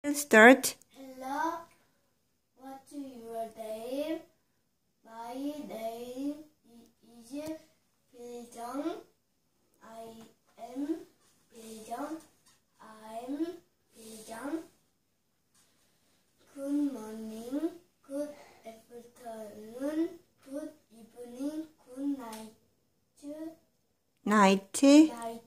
Start. Hello, what's your name? My name is Biljang. I am Biljang. I'm Biljang. Good morning, good afternoon, good evening, good night. Night. Night.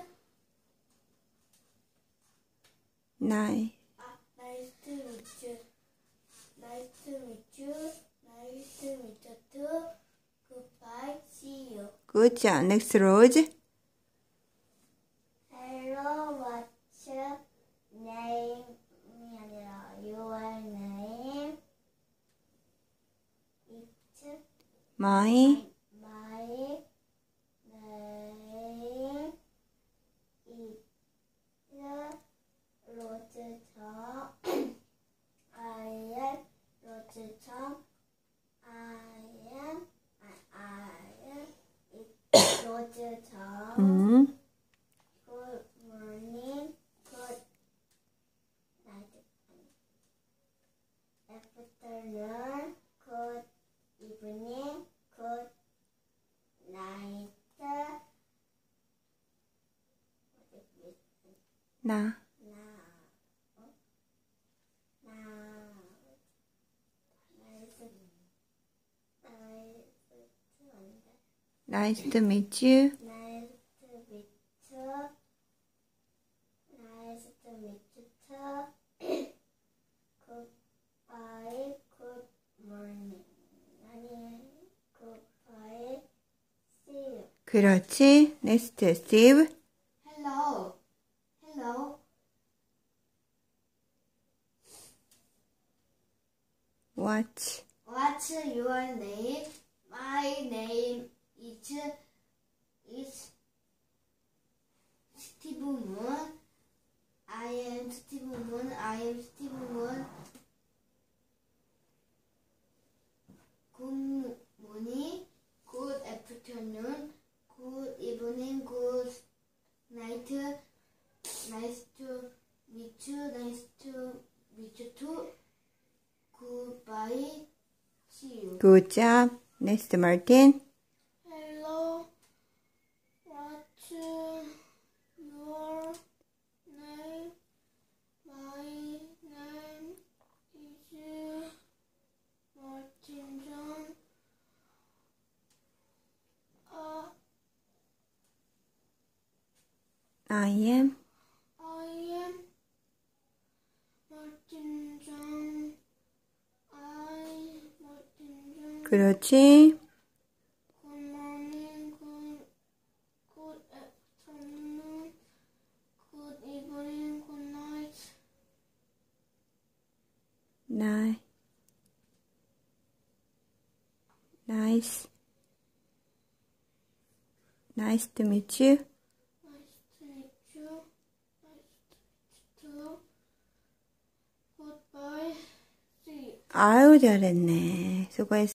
Night. Nice to meet you. Nice to meet you. Nice to meet you too. Goodbye. See you. Good job. Next, Rose. Hello, what's your name? Your name. It's My my name is Rose Tom. I am Rose Tom. I am it's Rose Tom. Good morning, good night, afternoon, good evening, good night. Na. Nice to meet you. Nice to meet you. Nice to meet you too. Goodbye. Good morning. Goodbye. See you. 그렇지. Next, Steve. Hello. Hello. What? What's your name? My name is Steve Moon. I am Steve Moon. I am Steve Moon. Good morning, good afternoon, good evening, good night. Nice to meet you. Nice to meet you too. Goodbye. See you. Good job. Next, Martin. Hello. What's your name? My name is Martin John. I am. Martin John. Martin John. 그렇지. Good morning, good afternoon, good evening, good night. Nice. Nice to meet you. Nice to meet you. Nice to meet you too. Goodbye. See you. 아유, 잘했네. 수고했어.